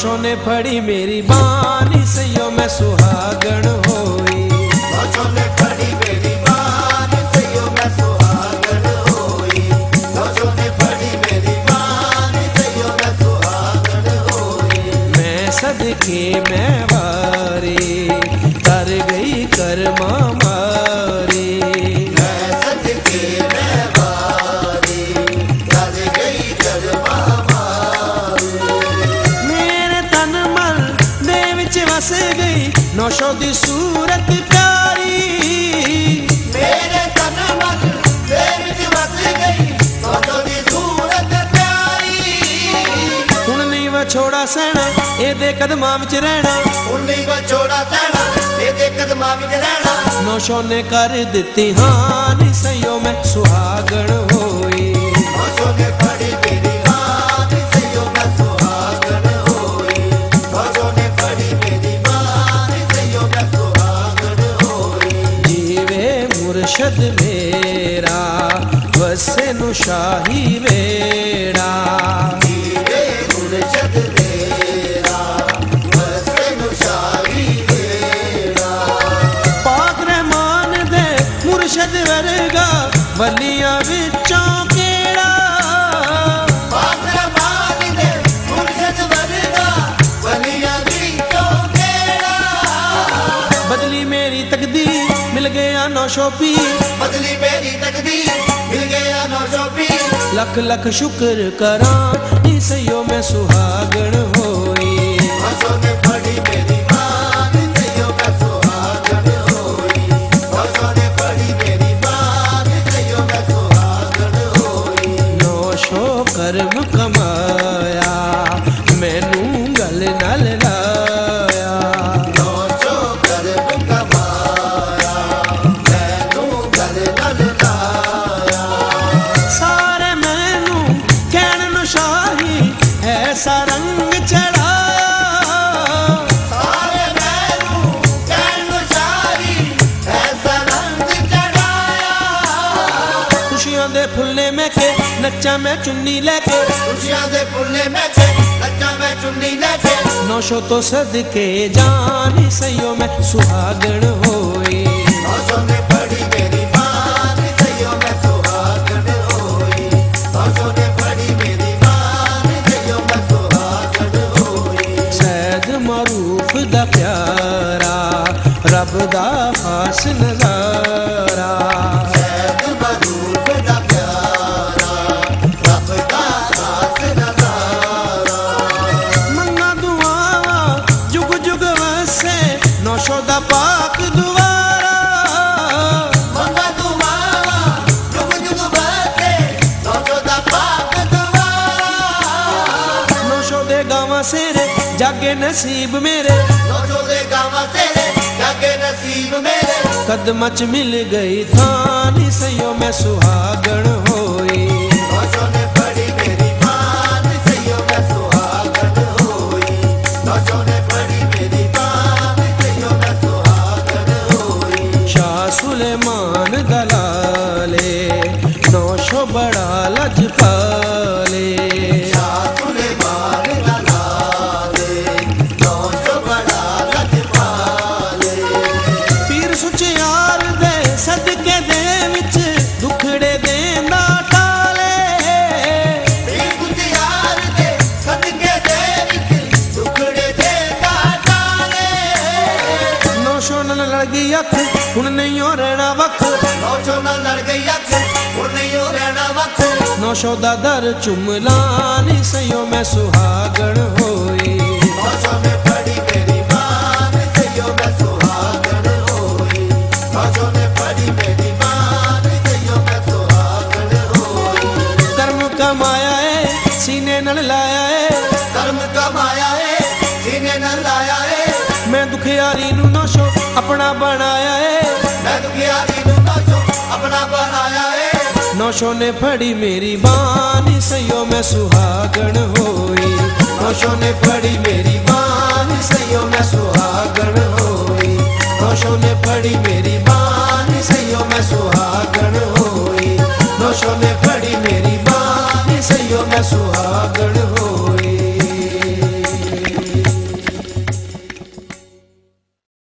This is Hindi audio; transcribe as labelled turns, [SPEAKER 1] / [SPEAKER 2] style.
[SPEAKER 1] नौशों ने फड़ी मेरी बानी सैयो मैं सुहागण होई।
[SPEAKER 2] नौशों ने फड़ी मेरी बानी सैयो मैं सुहागण होई। नौशों ने फड़ी मेरी बानी सैयो मैं सुहागण होई।
[SPEAKER 1] मैं सदके मैं वारी कर गई कर्मा मारी।
[SPEAKER 2] मैं सदके मैं वारी कर गई कर्मा मारी।
[SPEAKER 1] मेरे तन मन दे विच वस गई नौशों दी सूरत प्यारी।
[SPEAKER 2] मेरे तन मन दे विच वस गई नौशों दी सूरत प्यारी।
[SPEAKER 1] हुण नहीं विछोड़ा सहना एदे कदमां विच रहना।
[SPEAKER 2] हुण नहीं विछोड़ा सहना एदे कदमां विच रहना।
[SPEAKER 1] नौशों ने कर दिती हानि सैयो मैं सुहागण होई।
[SPEAKER 2] नौशों ने फड़ी मेरी बानी सैयो मैं सुहागण होई। नौशों ने फड़ी मेरी बानी सैयो मैं सुहागण होई।
[SPEAKER 1] जीवे मुर्शद मेरा वसे नु शाही वेड़ा।
[SPEAKER 2] जीवे मुर्शद मेरा वसे नु शाही वेड़ा।
[SPEAKER 1] पाक रहमान दे मुर्शद वर्गा वलियां विचों केड़ा।
[SPEAKER 2] पाक रहमान दे मुर्शद वर्गा वलियां विचों केड़ा।
[SPEAKER 1] बदली मेरी तकदीर मिल गया नौशों पीर।
[SPEAKER 2] बदली मेरी तकदीर मिल गया नौशों पीर।
[SPEAKER 1] लख लख शुक्र करा नी सैयो मैं सुहागण होई।
[SPEAKER 2] नौशों ने फड़ी मेरी बानी सैयो मैं सुहागण होई। नौशों ने फड़ी मेरी बानी सैयो मैं सुहागण होई।
[SPEAKER 1] नौशो कर्म कमाया मैनू गल नल लाया।
[SPEAKER 2] नौशों कर्म कमाया मैनू गल नल लाया।
[SPEAKER 1] सारे मैनू कहण नु शाही ऐसा रंग चढ़ाया।
[SPEAKER 2] सारे मैनू कहण शाही ऐसा रंग चढ़ाया।
[SPEAKER 1] खुशियां दे फुल्ले में के नच्चा मैं चुन्नी लेके।
[SPEAKER 2] खुशियां दे फुल्ले में के नच्चा मैं चुन्नी लेके।
[SPEAKER 1] नौशो तो सदके जानी सैयो मैं सुहागण होई।
[SPEAKER 2] नौशों ने फड़ी मेरी बानी सैयो मैं सुहागण होई। नौशों ने फड़ी मेरी बानी सैयो मैं सुहागण होई।
[SPEAKER 1] सैद मरूफ दा प्यारा रब दा खास नजारा।
[SPEAKER 2] सैद मरूफ दा प्यारा रब दा खास नजारा।
[SPEAKER 1] मंगा दुआवा जुग जुग वसे नौशो दा पाक दुआरा।
[SPEAKER 2] मंगा दुआवा जुग जुग बसे नौशों दा पाक दुआरा।
[SPEAKER 1] नौशो दे गावा सेरे जागे नसीब मेरे।
[SPEAKER 2] नौशों दे गावां तेरे जागे नसीब मेरे।
[SPEAKER 1] कदम च मिल गई थानी सैयो मैं सुहागण होई।
[SPEAKER 2] नौशों ने फड़ी मेरी बानी सैयो मैं सुहागण होई। नौशों ने फड़ी मेरी बानी सैयो मैं सुहागण होई।
[SPEAKER 1] शाह सुलेमान दलाले नौशो बड़ा लजपाले।
[SPEAKER 2] शाह सुलेमान दलाले नौशों बड़ा लजपाले।
[SPEAKER 1] पीर सुचियार दे सदके दे विच दुखड़े देंदा टाले।
[SPEAKER 2] पीर सुचियार दे सदके दे विच दुखड़े देंदा टाले।
[SPEAKER 1] नौशो नाल लड़ गई अख हुण नहीं हो रहना वख।
[SPEAKER 2] नौशों नाल लड़ गई अख हुण नहीं हो रहना वख।
[SPEAKER 1] नौशो दा दर चुमलानी सैयो मैं सुहागण होई।
[SPEAKER 2] नौशों ने फड़ी मेरी बानी सैयो मैं सुहागण होई। नौशों ने फड़ी मेरी बानी सैयो मैं सुहागण होई।
[SPEAKER 1] कर्म कमाया है सीने नाल लाया है।
[SPEAKER 2] कर्म कमाया है सीने नाल लाया है।
[SPEAKER 1] मैं दुखियारी नू नौशो अपना बनाया है।
[SPEAKER 2] मैं दुखियारी नू नौशों अपना बनाया है।
[SPEAKER 1] नौशो ने फड़ी मेरी बानी सैयो मैं सुहागण होई। नौशो ने फड़ी मेरी बानी सैयो मैं सुहागण होई। नौशो ने फड़ी मेरी बानी सैयो मैं सुहागण होई। नौशो ने फड़ी मेरी बानी सैयो मैं सुहागण होई।